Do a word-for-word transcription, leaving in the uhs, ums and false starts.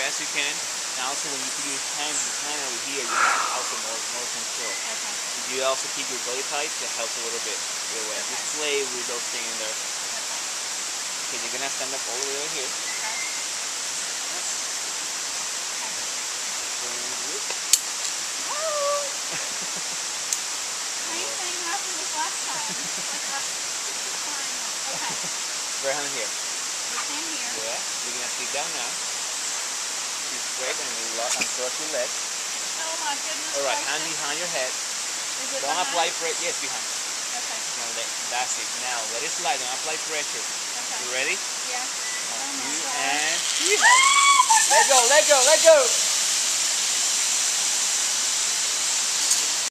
best you can. And also when you put your hand, your hand over here, you have also more, more control. Okay. You also keep your belly tight, that helps a little bit. Your way. Okay. Just play with those things in there. Okay. Okay, you're gonna stand up all the way over here. Okay. Last time. Like up. Okay. Right hand here. This hand here. Yeah. You're gonna sit down now. Sit straight and lock and cross your legs. Oh my goodness. All right. Hand behind your head. Is it Don't behind? apply pressure. Yes, behind. Okay. Now let, that's it. Now let it slide. Don't apply pressure. Okay. You ready? Yeah. One, oh two, my God. and let go. Let go. Let go.